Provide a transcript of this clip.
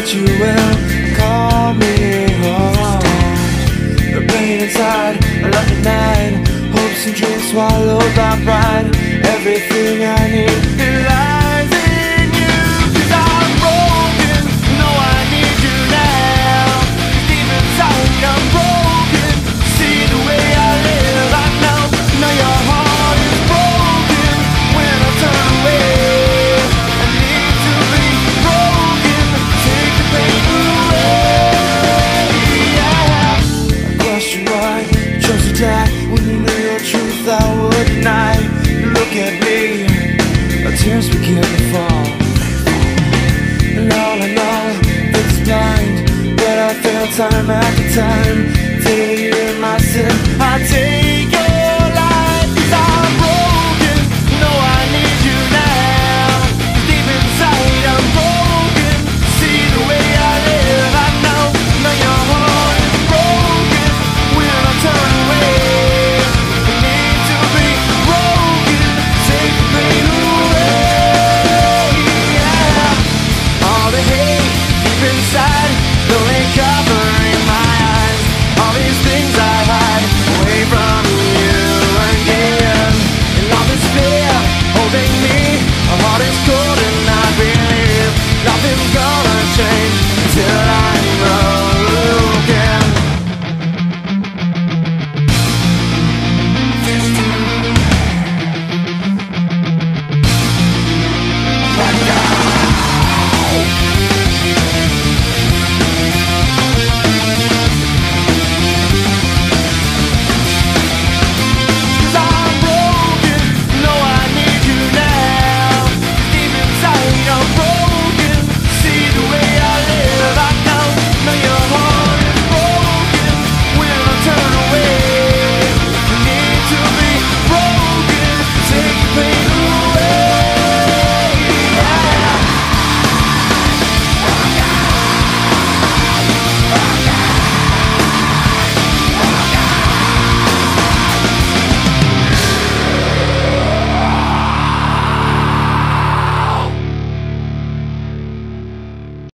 that you will call me home. The pain inside left me mad, hopes and dreams swallowed by pride. Everything I need lies in you, 'cause I'm broken, no I need you now. Deep inside I'm broken, see the way I live, I know your heart is broken. When I turn away, I need to be broken, take the pain away, yeah. I question why you chose to die when you knew your truth I would deny. Look at me, our tears begin to fall, and all I know is blind, but I fail time after time. Till you hear my sin, I take